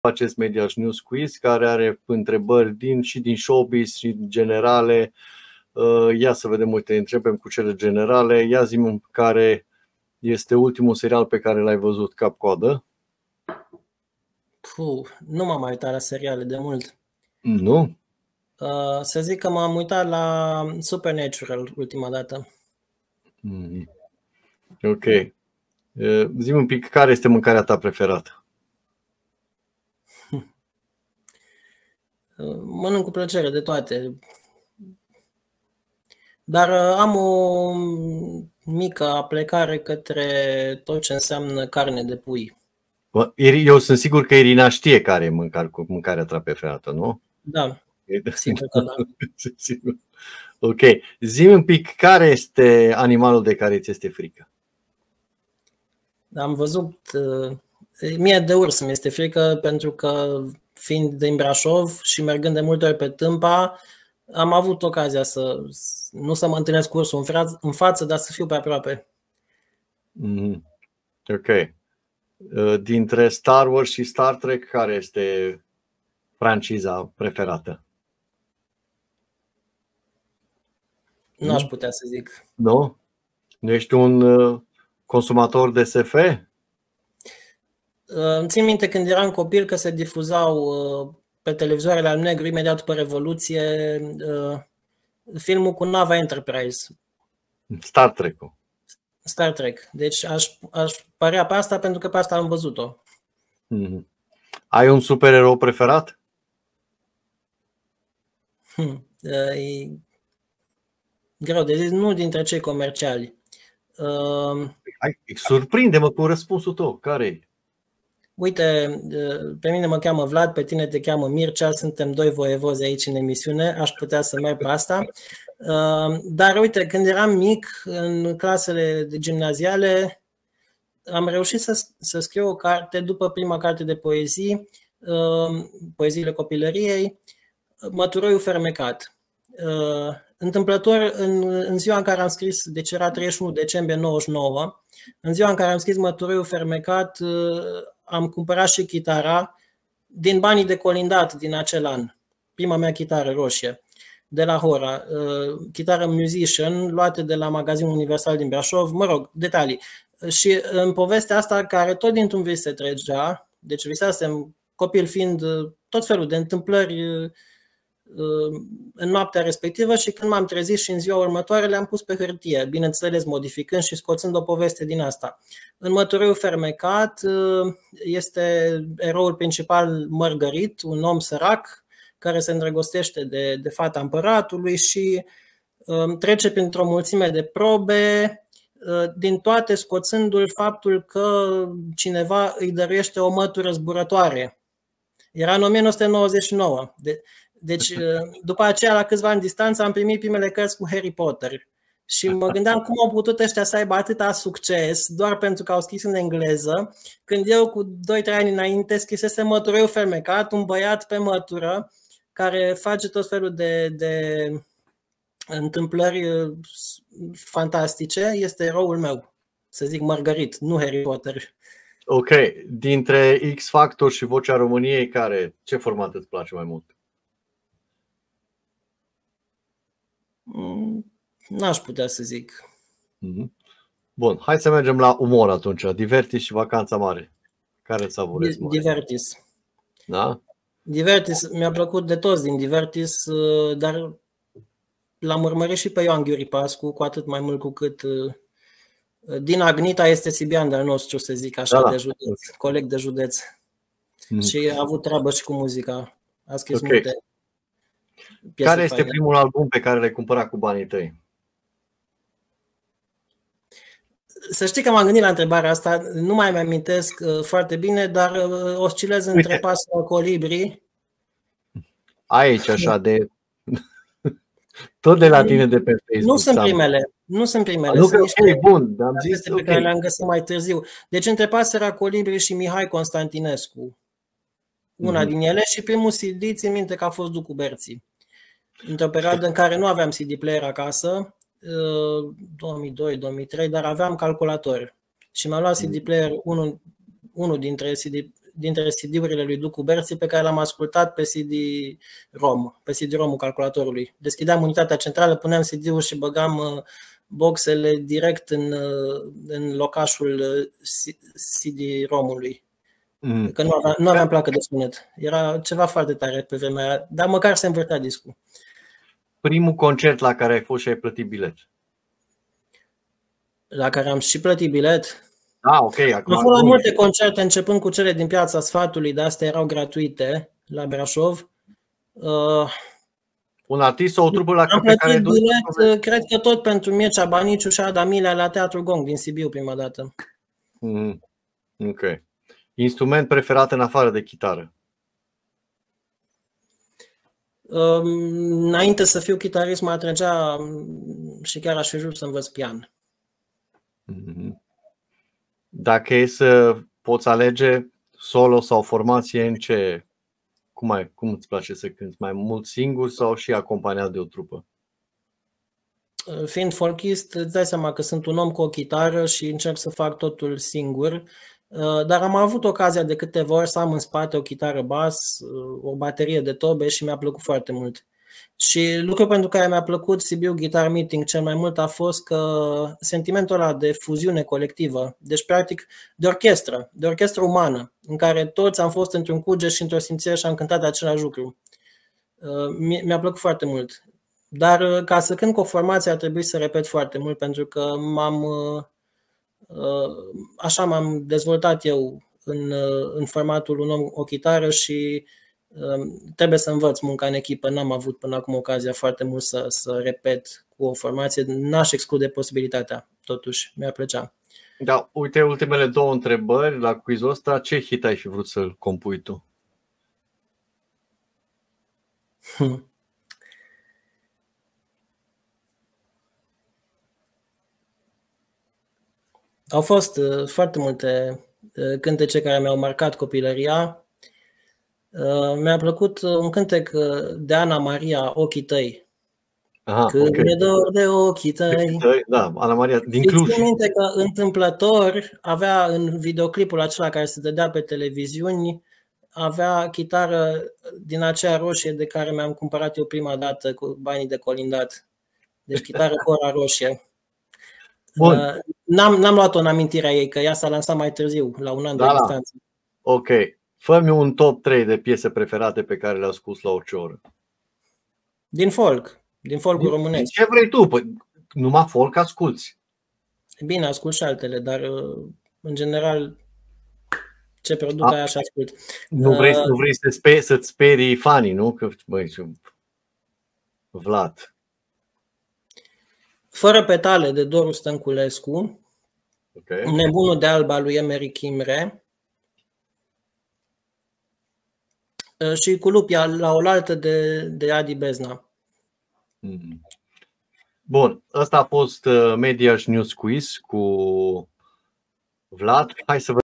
acest Mediaș News Quiz, care are întrebări și din showbiz și generale. Ia să vedem, uite, începem cu cele generale. Ia zi-mi care este ultimul serial pe care l-ai văzut cap-coadă. Nu m-am mai uitat la seriale de mult. Nu? Să zic că m-am uitat la Supernatural ultima dată. Ok. Zi-mi un pic, care este mâncarea ta preferată? Mănânc cu plăcere de toate. Dar am o mică aplecare către tot ce înseamnă carne de pui. Eu sunt sigur că Irina știe care e mâncarea ta preferată, nu? Da, sigur că da. Ok. Zi-mi un pic, care este animalul de care ți este frică? Am văzut... Mie de urs mi este frică pentru că, fiind din Brașov și mergând de multe ori pe Tâmpa, am avut ocazia nu să mă întâlnesc cu ursul în față, dar să fiu pe aproape. Ok. Dintre Star Wars și Star Trek, care este franciza preferată? Nu aș putea să zic. Nu? Nu ești un consumator de SF? Îmi țin minte când eram copil că se difuzau pe televizoarele al negru imediat după Revoluție filmul cu nava Enterprise. Star Trek-ul. Star Trek. Deci aș părea pe asta pentru că pe asta am văzut-o. Ai un supererou preferat? E greu de zis, nu dintre cei comerciali. Surprinde-mă cu răspunsul tău. Care e? Uite, pe mine mă cheamă Vlad, pe tine te cheamă Mircea, suntem doi voievozi aici în emisiune, aș putea să merg pe asta. Dar uite, când eram mic, în clasele gimnaziale, am reușit să scriu o carte după prima carte de poezii, Poeziile copilăriei, Măturoiul fermecat. Întâmplător, în ziua în care am scris, deci era 31 decembrie 99, în ziua în care am scris Măturoiul fermecat, am cumpărat și chitara din banii de colindat din acel an. Prima mea chitară roșie de la Hora, chitară Musician, luată de la Magazinul Universal din Brașov, mă rog, detalii. Și în povestea asta, care tot dintr-un vis se trecea, deci visasem, copil fiind, tot felul de întâmplări în noaptea respectivă, și când m-am trezit și în ziua următoare le-am pus pe hârtie, bineînțeles modificând și scoțând o poveste din asta. În Măturoiul fermecat este eroul principal Mărgărit, un om sărac care se îndrăgostește de fata împăratului și trece printr-o mulțime de probe, din toate scoțându-l faptul că cineva îi dăruiește o mătură zburătoare. Era în 1999. Deci, după aceea, la câțiva ani distanță, am primit primele cărți cu Harry Potter. Și mă gândeam cum au putut ăștia să aibă atâta succes doar pentru că au scris în engleză, când eu cu 2-3 ani înainte scrisese Măturoiul fermecat, un băiat pe mătură care face tot felul de întâmplări fantastice. Este eroul meu, să zic Margarit, nu Harry Potter. Ok. Dintre X Factor și Vocea României, ce format îți place mai mult? N-aș putea să zic. Bun, hai să mergem la umor atunci. Divertis și Vacanța Mare. Care îți savurezi mai? Divertis. Da? Divertis, mi-a plăcut de toți din Divertis, dar l-am urmărit și pe Ioan Ghiuri Pascu, cu atât mai mult cu cât din Agnita este Sibian de-al nostru, să zic așa, de județ, coleg de județ. Și a avut treabă și cu muzica. A scris multe piese. Care este primul album pe care l-ai cumpărat cu banii tăi? Să știi că m-am gândit la întrebarea asta, nu mai amintesc foarte bine, dar oscilez între Pasărea Colibri. Aici, așa, de... Tot de la tine de pe Facebook. Nu sunt primele. Nu, sunt niște bun, am zis pe care le-am găsit mai târziu. Deci între Pasărea Colibri și Mihai Constantinescu. Una din ele, și primul CD, țin minte că a fost Ducu Berții. Într-o perioadă în care nu aveam CD player acasă, 2002-2003, dar aveam calculator. Și mi-am luat CD player, unul dintre dintre CD-urile lui Ducu Berții pe care l-am ascultat pe CD-ROM, pe CD-ROM-ul calculatorului. Deschideam unitatea centrală, puneam CD-ul și băgam boxele direct în locașul CD-ROM-ului. Că nu aveam placă de sunet. Era ceva foarte tare pe vremea aia, dar măcar se învârtea discul. Primul concert la care ai fost și ai plătit bilet? La care am și plătit bilet? Ok. Am fost la multe concerte, începând cu cele din Piața Sfatului, dar astea erau gratuite la Brașov. Un artist sau o trupă la am plătit bilet, cred că tot pentru Mircea Baniciu și Ada Milea la Teatru Gong din Sibiu prima dată. Ok. Instrument preferat în afară de chitară? Înainte să fiu chitarist mă atrăgea și chiar aș fi vrut să învăț pian. Dacă e să poți alege solo sau formație, în ce? Cum îți place să cânti? Mai mult singur sau și acompaniat de o trupă? Fiind folkist, îți dai seama că sunt un om cu o chitară și încerc să fac totul singur. Dar am avut ocazia de câteva ori să am în spate o chitară bas, o baterie de tobe și mi-a plăcut foarte mult. Și lucrul pentru care mi-a plăcut Sibiu Guitar Meeting cel mai mult a fost că sentimentul ăla de fuziune colectivă, deci practic de orchestră umană, în care toți am fost într-un cuget și într-o simțire și am cântat același lucru. Mi-a plăcut foarte mult. Dar ca să cânt cu o formație a trebuit să repet foarte mult pentru că așa m-am dezvoltat eu în formatul un om, o chitară și trebuie să învăț munca în echipă. N-am avut până acum ocazia foarte mult să repet cu o formație. N-aș exclude posibilitatea, totuși, mi-ar plăcea. Da, uite, ultimele 2 întrebări la quizul ăsta. Ce hit ai fi vrut să-l compui tu? Au fost foarte multe cântece care mi-au marcat copilăria. Mi-a plăcut un cântec de Ana Maria, Ochii tăi. Când mi-e dor de ochii tăi. Da, Ana Maria din Cluj. Țin minte că întâmplător avea în videoclipul acela care se dădea pe televiziuni, avea chitară din aceea roșie de care mi-am cumpărat eu prima dată cu banii de colindat. Deci chitară Cora roșie. N-am luat-o în amintirea ei, că ea s-a lansat mai târziu, la un an de distanță. Ok. Fă-mi un top 3 de piese preferate pe care le-au scos la orice oră. Din folcul românesc. Ce vrei tu? Păi, numai folk asculți. Bine, ascult și altele, dar în general ce produc aia și ascult. Nu vrei să-ți sperii fanii, nu? Că, băi, Vlad. Fără petale de Doru Stănculescu. Okay. Nebunul de alb al lui Emery Chimre. Și cu lupia la oaltă de Adi Bezna. Bun, ăsta a fost Mediaș News Quiz cu Vlad. Hai să